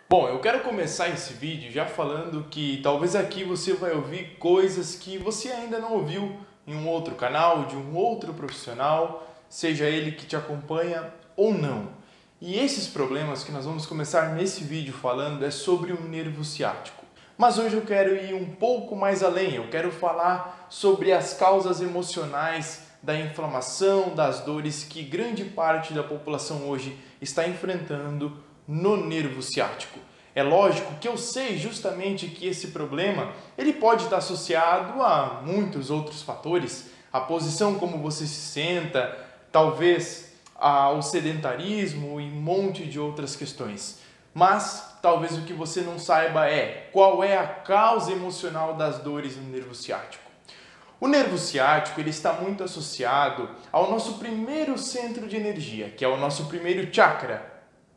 Bom, eu quero começar esse vídeo já falando que talvez aqui você vai ouvir coisas que você ainda não ouviu em um outro canal, de um outro profissional, seja ele que te acompanha ou não. E esses problemas que nós vamos começar nesse vídeo falando é sobre o nervo ciático. Mas hoje eu quero ir um pouco mais além, eu quero falar sobre as causas emocionais da inflamação, das dores que grande parte da população hoje está enfrentando no nervo ciático. É lógico que eu sei justamente que esse problema ele pode estar associado a muitos outros fatores, a posição como você se senta, talvez ao sedentarismo e um monte de outras questões. Mas talvez o que você não saiba é qual é a causa emocional das dores no nervo ciático. O nervo ciático ele está muito associado ao nosso primeiro centro de energia, que é o nosso primeiro chakra,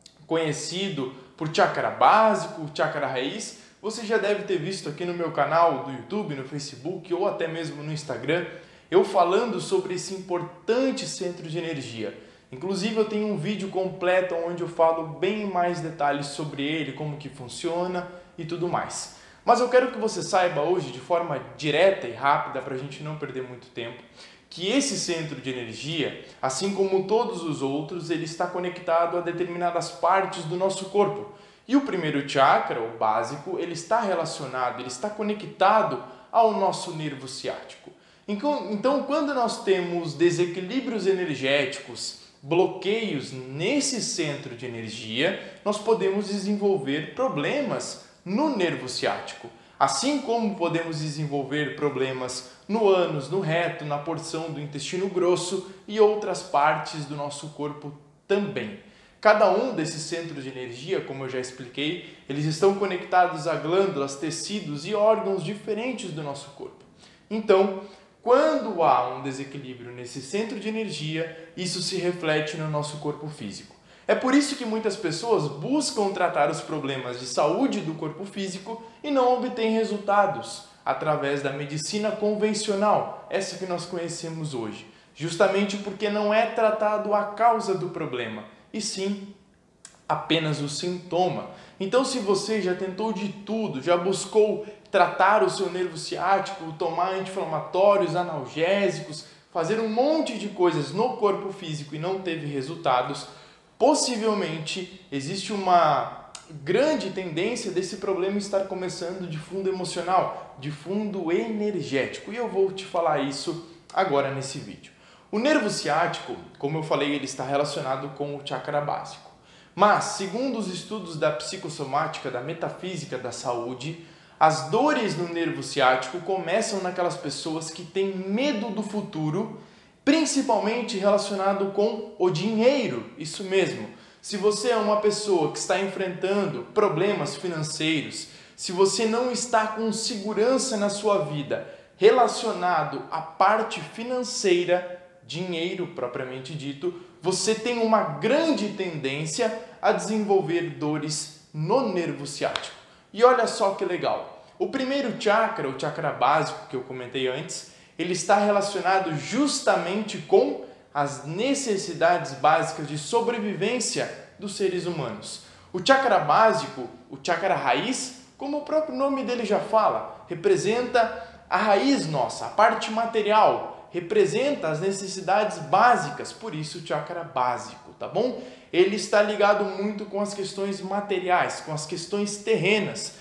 conhecido por chakra básico, chakra raiz. Você já deve ter visto aqui no meu canal do YouTube, no Facebook ou até mesmo no Instagram, eu falando sobre esse importante centro de energia. Inclusive eu tenho um vídeo completo onde eu falo bem mais detalhes sobre ele, como que funciona e tudo mais. Mas eu quero que você saiba hoje, de forma direta e rápida, para a gente não perder muito tempo, que esse centro de energia, assim como todos os outros, ele está conectado a determinadas partes do nosso corpo. E o primeiro chakra, o básico, ele está relacionado, ele está conectado ao nosso nervo ciático. Então, quando nós temos desequilíbrios energéticos, bloqueios nesse centro de energia, nós podemos desenvolver problemas no nervo ciático. Assim como podemos desenvolver problemas no ânus, no reto, na porção do intestino grosso e outras partes do nosso corpo também. Cada um desses centros de energia, como eu já expliquei, eles estão conectados a glândulas, tecidos e órgãos diferentes do nosso corpo. Então, quando há um desequilíbrio nesse centro de energia, isso se reflete no nosso corpo físico. É por isso que muitas pessoas buscam tratar os problemas de saúde do corpo físico e não obtêm resultados através da medicina convencional, essa que nós conhecemos hoje, justamente porque não é tratado a causa do problema, e sim apenas o sintoma. Então, se você já tentou de tudo, já buscou tratar o seu nervo ciático, tomar anti-inflamatórios, analgésicos, fazer um monte de coisas no corpo físico e não teve resultados, possivelmente existe uma grande tendência desse problema estar começando de fundo emocional, de fundo energético. E eu vou te falar isso agora nesse vídeo. O nervo ciático, como eu falei, ele está relacionado com o chakra básico. Mas, segundo os estudos da psicossomática, da metafísica da saúde, as dores no nervo ciático começam naquelas pessoas que têm medo do futuro, principalmente relacionado com o dinheiro, isso mesmo. Se você é uma pessoa que está enfrentando problemas financeiros, se você não está com segurança na sua vida relacionado à parte financeira, dinheiro propriamente dito, você tem uma grande tendência a desenvolver dores no nervo ciático. E olha só que legal, o primeiro chakra, o chakra básico que eu comentei antes, ele está relacionado justamente com as necessidades básicas de sobrevivência dos seres humanos. O chakra básico, o chakra raiz, como o próprio nome dele já fala, representa a raiz nossa, a parte material, representa as necessidades básicas, por isso o chakra básico, tá bom? Ele está ligado muito com as questões materiais, com as questões terrenas,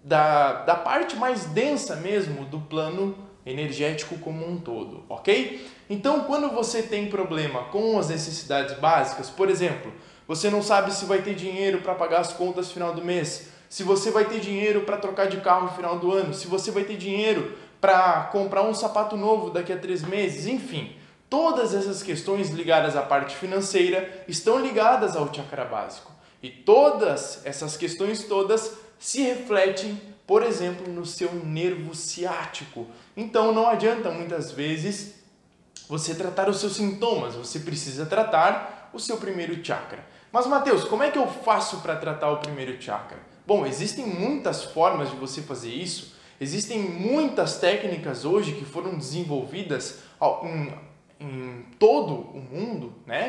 da parte mais densa mesmo do plano energético como um todo, ok? Então, quando você tem problema com as necessidades básicas, por exemplo, você não sabe se vai ter dinheiro para pagar as contas no final do mês, se você vai ter dinheiro para trocar de carro no final do ano, se você vai ter dinheiro para comprar um sapato novo daqui a 3 meses, enfim. Todas essas questões ligadas à parte financeira estão ligadas ao chakra básico. E todas essas questões se refletem, por exemplo, no seu nervo ciático. Então não adianta muitas vezes você tratar os seus sintomas, você precisa tratar o seu primeiro chakra. Mas Matheus, como é que eu faço para tratar o primeiro chakra? Bom, existem muitas formas de você fazer isso, existem muitas técnicas hoje que foram desenvolvidas em todo o mundo, né?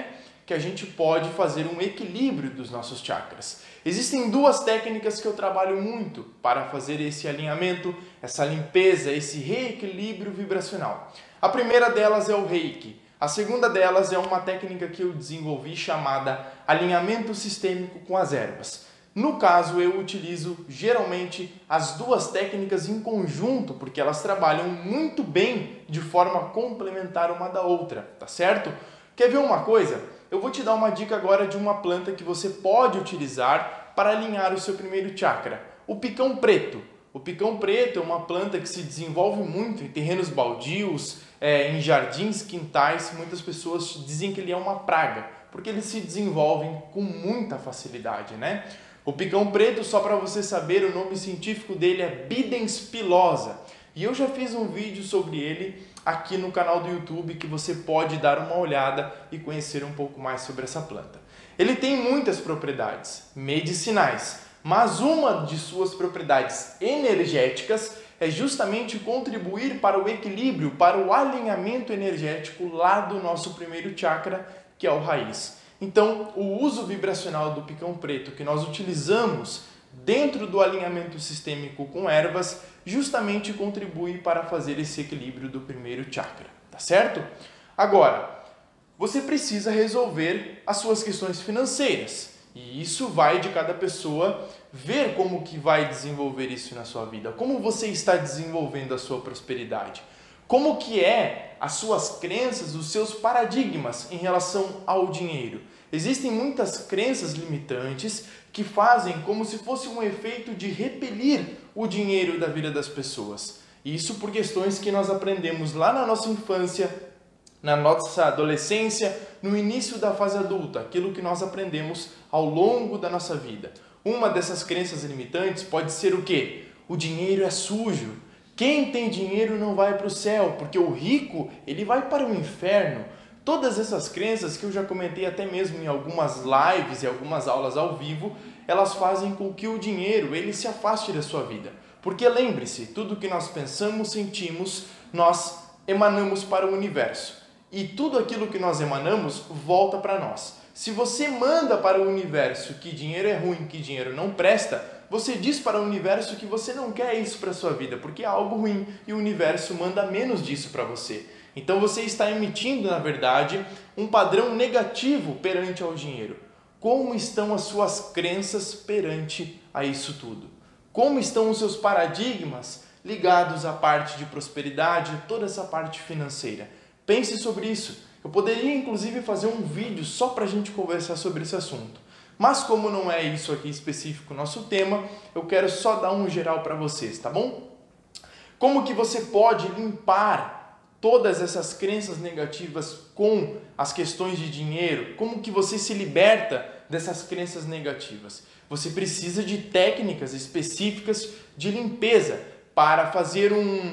que a gente pode fazer um equilíbrio dos nossos chakras. Existem duas técnicas que eu trabalho muito para fazer esse alinhamento, essa limpeza, esse reequilíbrio vibracional. A primeira delas é o Reiki. A segunda delas é uma técnica que eu desenvolvi chamada alinhamento sistêmico com as ervas. No caso, eu utilizo geralmente as duas técnicas em conjunto, porque elas trabalham muito bem de forma complementar uma da outra, tá certo? Quer ver uma coisa? Eu vou te dar uma dica agora de uma planta que você pode utilizar para alinhar o seu primeiro chakra, o picão preto. O picão preto é uma planta que se desenvolve muito em terrenos baldios, em jardins, quintais. Muitas pessoas dizem que ele é uma praga, porque eles se desenvolvem com muita facilidade, né? O picão preto, só para você saber, o nome científico dele é Bidens pilosa. E eu já fiz um vídeo sobre ele aqui no canal do YouTube que você pode dar uma olhada e conhecer um pouco mais sobre essa planta. Ele tem muitas propriedades medicinais, mas uma de suas propriedades energéticas é justamente contribuir para o equilíbrio, para o alinhamento energético lá do nosso primeiro chakra, que é o raiz. Então, o uso vibracional do picão preto que nós utilizamos dentro do alinhamento sistêmico com ervas justamente contribui para fazer esse equilíbrio do primeiro chakra, tá certo? Agora, você precisa resolver as suas questões financeiras. E isso vai de cada pessoa ver como que vai desenvolver isso na sua vida. Como você está desenvolvendo a sua prosperidade. Como que é as suas crenças, os seus paradigmas em relação ao dinheiro. Existem muitas crenças limitantes que fazem como se fosse um efeito de repelir o dinheiro da vida das pessoas. Isso por questões que nós aprendemos lá na nossa infância, na nossa adolescência, no início da fase adulta, aquilo que nós aprendemos ao longo da nossa vida. Uma dessas crenças limitantes pode ser o quê? O dinheiro é sujo. Quem tem dinheiro não vai para o céu, porque o rico ele vai para o inferno. Todas essas crenças que eu já comentei até mesmo em algumas lives e algumas aulas ao vivo, elas fazem com que o dinheiro ele se afaste da sua vida. Porque lembre-se, tudo que nós pensamos, sentimos, nós emanamos para o universo. E tudo aquilo que nós emanamos volta para nós. Se você manda para o universo que dinheiro é ruim, que dinheiro não presta, você diz para o universo que você não quer isso para a sua vida, porque é algo ruim e o universo manda menos disso para você. Então você está emitindo, na verdade, um padrão negativo perante ao dinheiro. Como estão as suas crenças perante a isso tudo? Como estão os seus paradigmas ligados à parte de prosperidade, toda essa parte financeira? Pense sobre isso. Eu poderia, inclusive, fazer um vídeo só para a gente conversar sobre esse assunto. Mas como não é isso aqui específico o nosso tema, eu quero só dar um geral para vocês, tá bom? Como que você pode limpar todas essas crenças negativas com as questões de dinheiro? Como que você se liberta dessas crenças negativas? Você precisa de técnicas específicas de limpeza para fazer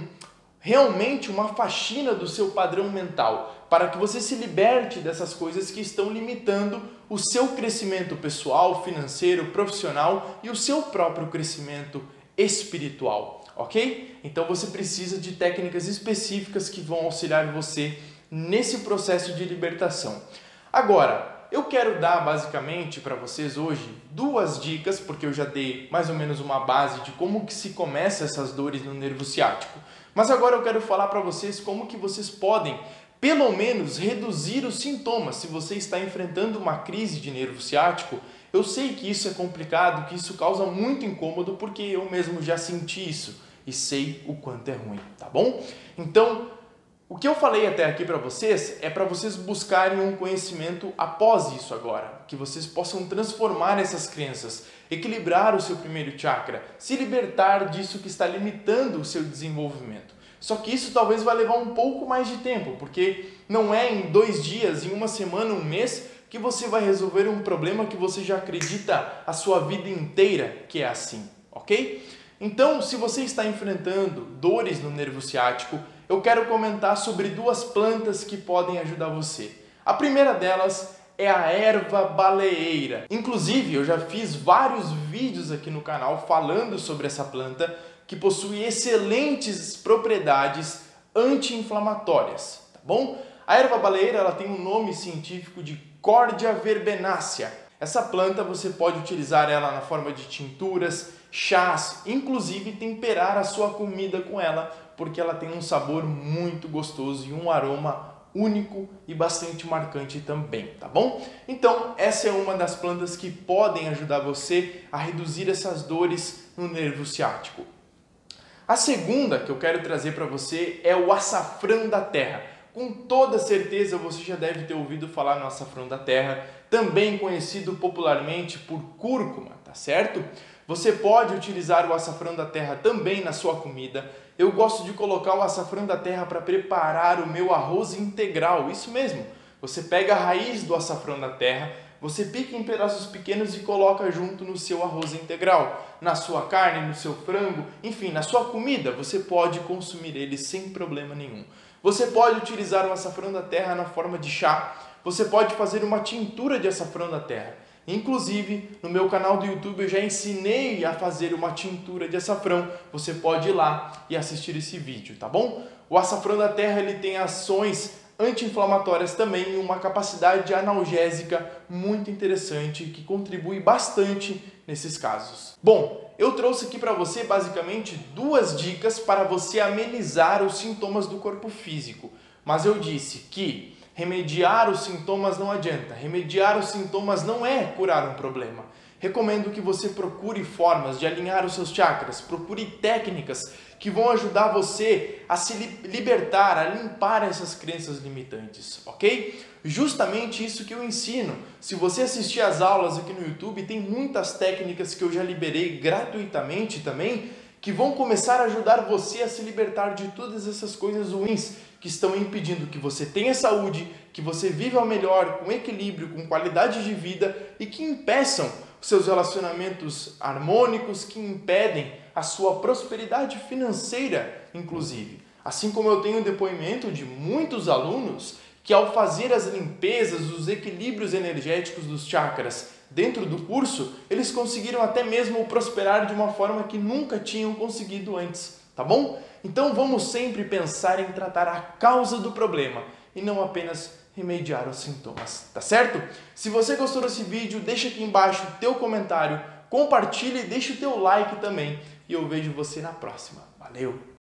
realmente uma faxina do seu padrão mental, para que você se liberte dessas coisas que estão limitando o seu crescimento pessoal, financeiro, profissional e o seu próprio crescimento espiritual, ok? Então você precisa de técnicas específicas que vão auxiliar você nesse processo de libertação. Agora, eu quero dar basicamente para vocês hoje duas dicas, porque eu já dei mais ou menos uma base de como que se começa essas dores no nervo ciático. Mas agora eu quero falar para vocês como que vocês podem, pelo menos, reduzir os sintomas. Se você está enfrentando uma crise de nervo ciático, eu sei que isso é complicado, que isso causa muito incômodo, porque eu mesmo já senti isso e sei o quanto é ruim, tá bom? Então, o que eu falei até aqui para vocês é para vocês buscarem um conhecimento após isso agora, que vocês possam transformar essas crenças, equilibrar o seu primeiro chakra, se libertar disso que está limitando o seu desenvolvimento. Só que isso talvez vai levar um pouco mais de tempo, porque não é em 2 dias, em 1 semana, 1 mês, que você vai resolver um problema que você já acredita a sua vida inteira que é assim, ok? Então, se você está enfrentando dores no nervo ciático, eu quero comentar sobre 2 plantas que podem ajudar você. A primeira delas é a erva baleeira. Inclusive, eu já fiz vários vídeos aqui no canal falando sobre essa planta que possui excelentes propriedades anti-inflamatórias, tá bom? A erva baleeira ela tem um nome científico de Cordia verbenácea. Essa planta você pode utilizar ela na forma de tinturas, chás, inclusive temperar a sua comida com ela, porque ela tem um sabor muito gostoso e um aroma único e bastante marcante também, tá bom? Então, essa é uma das plantas que podem ajudar você a reduzir essas dores no nervo ciático. A segunda que eu quero trazer para você é o açafrão da terra. Com toda certeza você já deve ter ouvido falar no açafrão da terra, também conhecido popularmente por cúrcuma, tá certo? Você pode utilizar o açafrão da terra também na sua comida. Eu gosto de colocar o açafrão da terra para preparar o meu arroz integral, isso mesmo. Você pega a raiz do açafrão da terra, você pica em pedaços pequenos e coloca junto no seu arroz integral, na sua carne, no seu frango, enfim, na sua comida. Você pode consumir ele sem problema nenhum. Você pode utilizar o açafrão da terra na forma de chá. Você pode fazer uma tintura de açafrão da terra. Inclusive, no meu canal do YouTube eu já ensinei a fazer uma tintura de açafrão. Você pode ir lá e assistir esse vídeo, tá bom? O açafrão da terra ele tem ações anti-inflamatórias também e uma capacidade analgésica muito interessante que contribui bastante nesses casos. Bom, eu trouxe aqui para você basicamente 2 dicas para você amenizar os sintomas do corpo físico. Mas eu disse que remediar os sintomas não adianta. Remediar os sintomas não é curar um problema. Recomendo que você procure formas de alinhar os seus chakras, procure técnicas que vão ajudar você a se libertar, a limpar essas crenças limitantes, ok? Justamente isso que eu ensino. Se você assistir às aulas aqui no YouTube, tem muitas técnicas que eu já liberei gratuitamente também, que vão começar a ajudar você a se libertar de todas essas coisas ruins que estão impedindo que você tenha saúde, que você viva melhor, com equilíbrio, com qualidade de vida e que impeçam os seus relacionamentos harmônicos, que impedem a sua prosperidade financeira, inclusive. Assim como eu tenho depoimento de muitos alunos que ao fazer as limpezas, os equilíbrios energéticos dos chakras dentro do curso, eles conseguiram até mesmo prosperar de uma forma que nunca tinham conseguido antes, tá bom? Então vamos sempre pensar em tratar a causa do problema e não apenas remediar os sintomas, tá certo? Se você gostou desse vídeo, deixa aqui embaixo o teu comentário, compartilha e deixa o teu like também. E eu vejo você na próxima. Valeu!